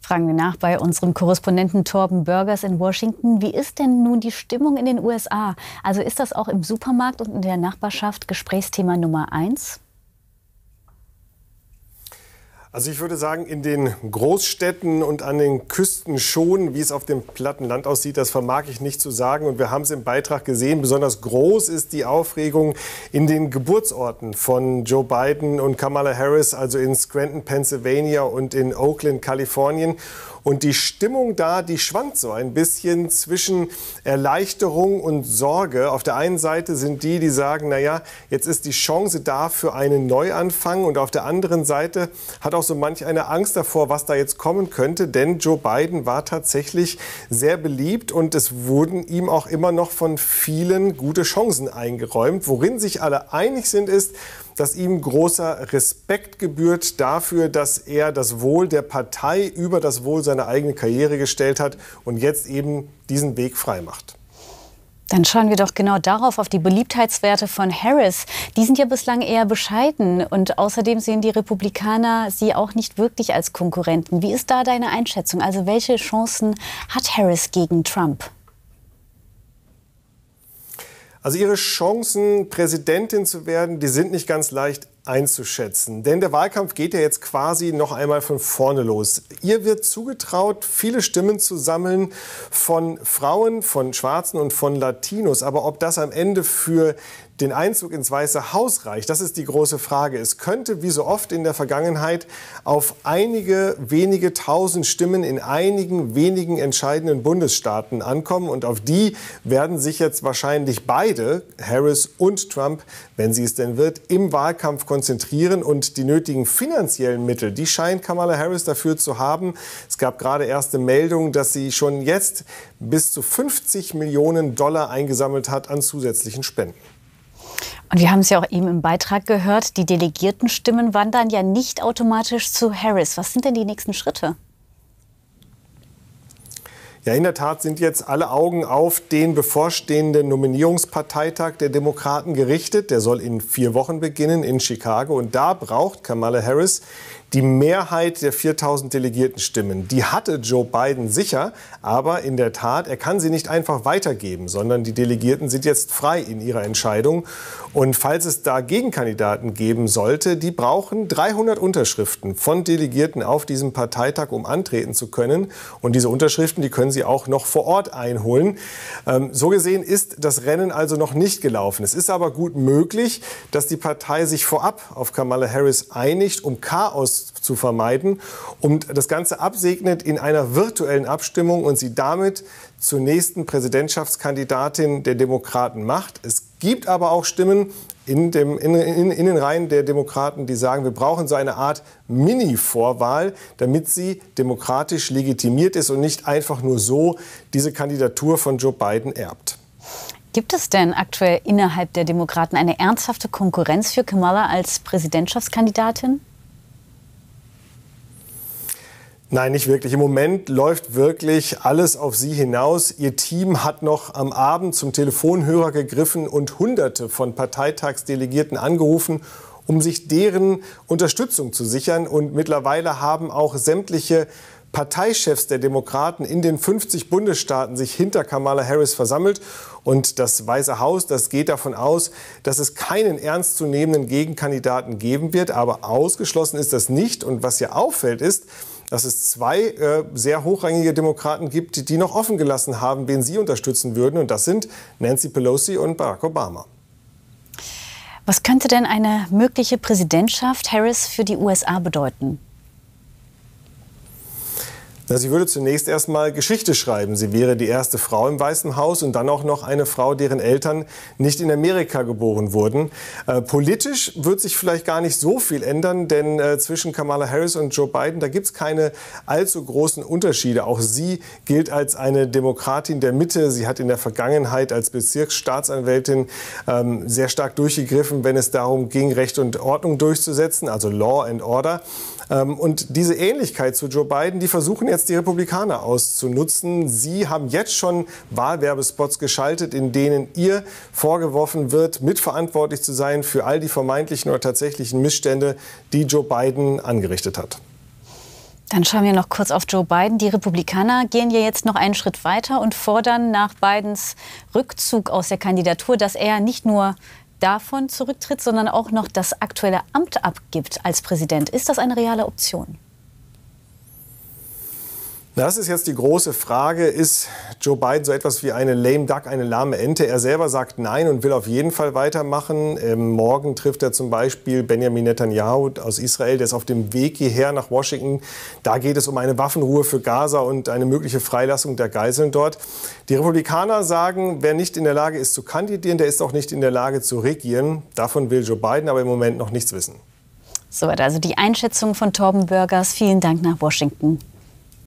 Fragen wir nach bei unserem Korrespondenten Torben Burgers in Washington. Wie ist denn nun die Stimmung in den USA? Also ist das auch im Supermarkt und in der Nachbarschaft Gesprächsthema Nummer 1? Also ich würde sagen, in den Großstädten und an den Küsten schon. Wie es auf dem platten Land aussieht, das vermag ich nicht zu sagen. Und wir haben es im Beitrag gesehen. Besonders groß ist die Aufregung in den Geburtsorten von Joe Biden und Kamala Harris, also in Scranton, Pennsylvania und in Oakland, Kalifornien. Und die Stimmung da, die schwankt so ein bisschen zwischen Erleichterung und Sorge. Auf der einen Seite sind die, die sagen, naja, jetzt ist die Chance da für einen Neuanfang. Und auf der anderen Seite hat auch so manch eine Angst davor, was da jetzt kommen könnte. Denn Joe Biden war tatsächlich sehr beliebt und es wurden ihm auch immer noch von vielen gute Chancen eingeräumt. Worin sich alle einig sind, ist, dass ihm großer Respekt gebührt dafür, dass er das Wohl der Partei über das Wohl seiner eigenen Karriere gestellt hat und jetzt eben diesen Weg frei macht. Dann schauen wir doch genau darauf, auf die Beliebtheitswerte von Harris. Die sind ja bislang eher bescheiden und außerdem sehen die Republikaner sie auch nicht wirklich als Konkurrenten. Wie ist da deine Einschätzung? Also welche Chancen hat Harris gegen Trump? Also ihre Chancen, Präsidentin zu werden, die sind nicht ganz leicht einzuschätzen. Denn der Wahlkampf geht ja jetzt quasi noch einmal von vorne los. Ihr wird zugetraut, viele Stimmen zu sammeln von Frauen, von Schwarzen und von Latinos. Aber ob das am Ende für den Einzug ins Weiße Haus reicht, das ist die große Frage. Es könnte, wie so oft in der Vergangenheit, auf einige wenige tausend Stimmen in einigen wenigen entscheidenden Bundesstaaten ankommen. Und auf die werden sich jetzt wahrscheinlich beide, Harris und Trump, wenn sie es denn wird, im Wahlkampf konzentrieren. Und die nötigen finanziellen Mittel, die scheint Kamala Harris dafür zu haben. Es gab gerade erste Meldungen, dass sie schon jetzt bis zu $50 Millionen eingesammelt hat an zusätzlichen Spenden. Und wir haben es ja auch eben im Beitrag gehört, die Delegiertenstimmen wandern ja nicht automatisch zu Harris. Was sind denn die nächsten Schritte? Ja, in der Tat sind jetzt alle Augen auf den bevorstehenden Nominierungsparteitag der Demokraten gerichtet. Der soll in 4 Wochen beginnen in Chicago. Und da braucht Kamala Harris die Mehrheit der 4.000 Delegiertenstimmen. Die hatte Joe Biden sicher, aber in der Tat, er kann sie nicht einfach weitergeben, sondern die Delegierten sind jetzt frei in ihrer Entscheidung. Und falls es da Gegenkandidaten geben sollte, die brauchen 300 Unterschriften von Delegierten auf diesem Parteitag, um antreten zu können. Und diese Unterschriften, die können sie auch noch vor Ort einholen. So gesehen ist das Rennen also noch nicht gelaufen. Es ist aber gut möglich, dass die Partei sich vorab auf Kamala Harris einigt, um Chaos zu vermeiden und das Ganze absegnet in einer virtuellen Abstimmung und sie damit zur nächsten Präsidentschaftskandidatin der Demokraten macht. Es gibt aber auch Stimmen in den Reihen der Demokraten, die sagen, wir brauchen so eine Art Mini-Vorwahl, damit sie demokratisch legitimiert ist und nicht einfach nur so diese Kandidatur von Joe Biden erbt. Gibt es denn aktuell innerhalb der Demokraten eine ernsthafte Konkurrenz für Kamala als Präsidentschaftskandidatin? Nein, nicht wirklich. Im Moment läuft wirklich alles auf sie hinaus. Ihr Team hat noch am Abend zum Telefonhörer gegriffen und Hunderte von Parteitagsdelegierten angerufen, um sich deren Unterstützung zu sichern. Und mittlerweile haben auch sämtliche Parteichefs der Demokraten in den 50 Bundesstaaten sich hinter Kamala Harris versammelt. Und das Weiße Haus, das geht davon aus, dass es keinen ernstzunehmenden Gegenkandidaten geben wird. Aber ausgeschlossen ist das nicht. Und was hier auffällt, ist, dass es 2 sehr hochrangige Demokraten gibt, die noch offen gelassen haben, wen sie unterstützen würden. Und das sind Nancy Pelosi und Barack Obama. Was könnte denn eine mögliche Präsidentschaft Harris für die USA bedeuten? Na, sie würde zunächst erstmal Geschichte schreiben. Sie wäre die erste Frau im Weißen Haus und dann auch noch eine Frau, deren Eltern nicht in Amerika geboren wurden. Politisch wird sich vielleicht gar nicht so viel ändern, denn zwischen Kamala Harris und Joe Biden, da gibt es keine allzu großen Unterschiede. Auch sie gilt als eine Demokratin der Mitte. Sie hat in der Vergangenheit als Bezirksstaatsanwältin sehr stark durchgegriffen, wenn es darum ging, Recht und Ordnung durchzusetzen, also Law and Order. Und diese Ähnlichkeit zu Joe Biden, die versuchen jetzt die Republikaner auszunutzen. Sie haben jetzt schon Wahlwerbespots geschaltet, in denen ihr vorgeworfen wird, mitverantwortlich zu sein für all die vermeintlichen oder tatsächlichen Missstände, die Joe Biden angerichtet hat. Dann schauen wir noch kurz auf Joe Biden. Die Republikaner gehen ja jetzt noch einen Schritt weiter und fordern nach Bidens Rückzug aus der Kandidatur, dass er nicht nur davon zurücktritt, sondern auch noch das aktuelle Amt abgibt als Präsident. Ist das eine reale Option? Das ist jetzt die große Frage. Ist Joe Biden so etwas wie eine lame duck, eine lahme Ente? Er selber sagt nein und will auf jeden Fall weitermachen. Morgen trifft er zum Beispiel Benjamin Netanyahu aus Israel. Der ist auf dem Weg hierher nach Washington. Da geht es um eine Waffenruhe für Gaza und eine mögliche Freilassung der Geiseln dort. Die Republikaner sagen, wer nicht in der Lage ist zu kandidieren, der ist auch nicht in der Lage zu regieren. Davon will Joe Biden aber im Moment noch nichts wissen. Soweit also die Einschätzung von Torben Börgers. Vielen Dank nach Washington.